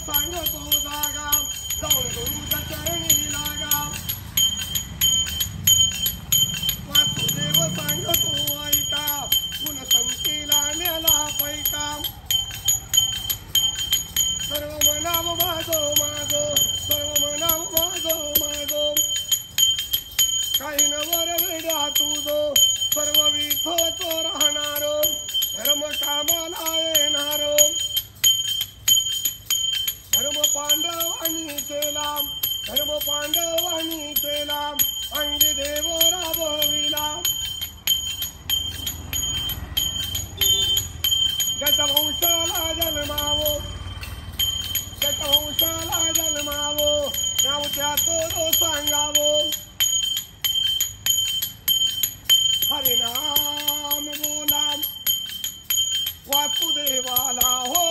सांगतो जागा जाऊन गुरुच्या चरणी लागा वासुदेव सांगतो ऐका गुण संगतीला नेला पैका सर्व मनाव माझो माझो सर्व मनाव माझो माझो काही नवर वेड्या तुझो सर्व विठोचो राहणारो धर्म कामाला येणारो धर्म पांडवांनी केला धर्म पांडवांनी केला अंगी देव राबविला ज्याच्या वंशाला जन्मावो ज्याच्या वंशाला जन्मावो नाव त्याचं सांगावो हरिनाम बोला वासुदेवाला हो